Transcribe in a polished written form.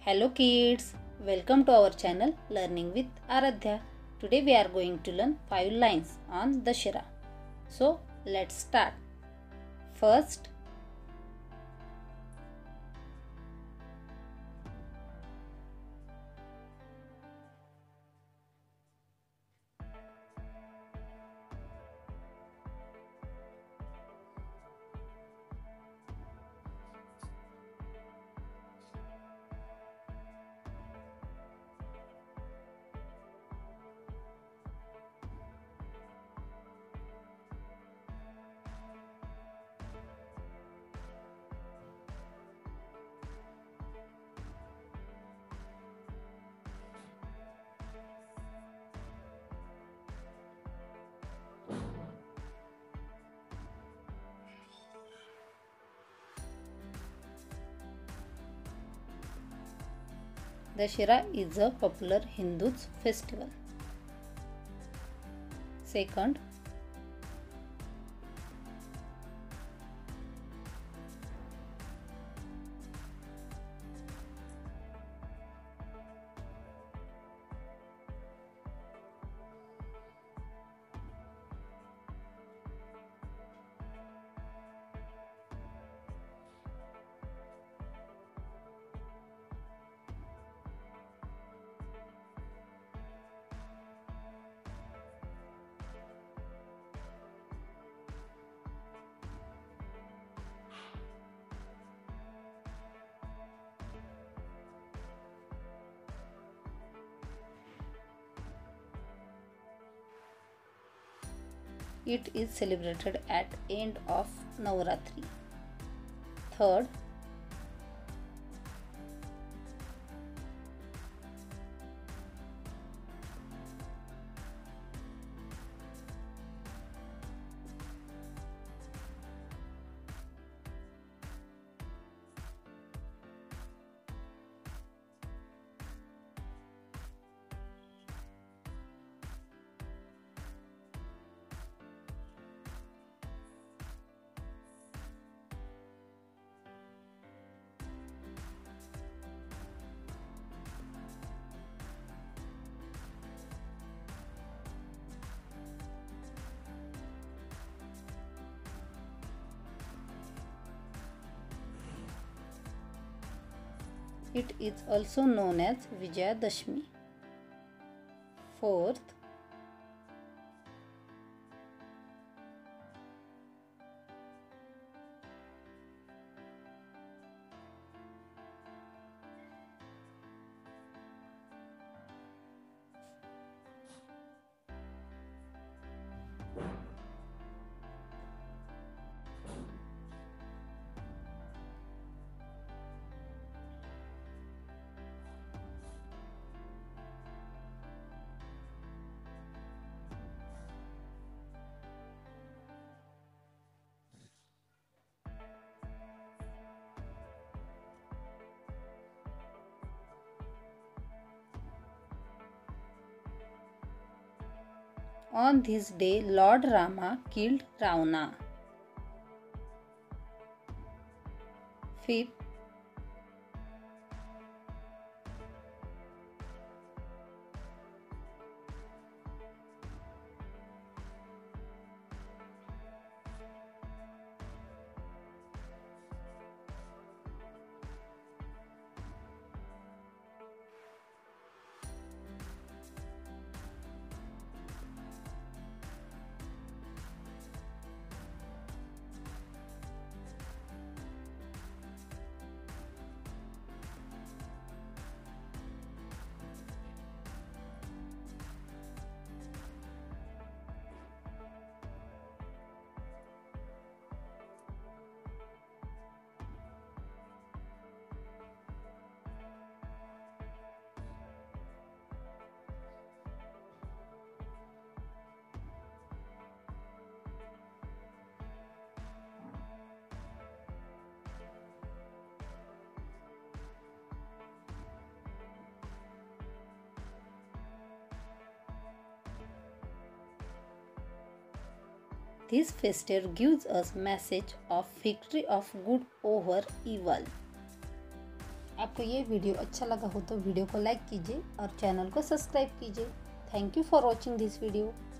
Hello kids, welcome to our channel Learning with Aradhya. Today we are going to learn 5 lines on Dashera. So let's start. First, Dashera is a popular Hindu festival. Second, it is celebrated at end of Navratri. Third, it is also known as Vijayadashmi. Fourth, on this day Lord Rama killed Ravana. Fifth, this festival gives us message of victory of good over evil आपको ये video अच्छा लगा हो तो video को like कीजिए और channel को सब्सक्राइब कीजिए। Thank you for watching this video.